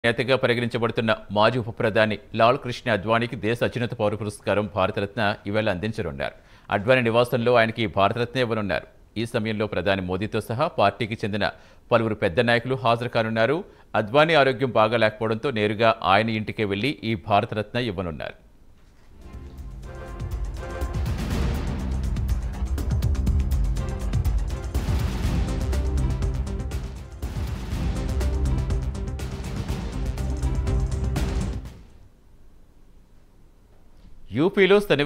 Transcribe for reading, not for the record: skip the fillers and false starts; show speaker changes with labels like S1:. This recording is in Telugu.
S1: నేతగా పరిగణించబడుతున్న మాజీ ఉప ప్రధాని లాల్ కృష్ణ అద్వానీకి దేశ అత్యున్నత పౌర పురస్కారం భారతరత్న ఇవాళ అందించనున్నారు. అద్వానీ నివాసంలో ఆయనకి భారతరత్న ఇవ్వనున్నారు. ఈ సమయంలో ప్రధాని మోదీతో సహా పార్టీకి చెందిన పలువురు పెద్ద నాయకులు హాజరు కానున్నారు. అద్వానీ ఆరోగ్యం బాగా లేకపోవడంతో నేరుగా ఆయన ఇంటికే వెళ్లి ఈ భారతరత్న ఇవ్వనున్నారు. యూపీలో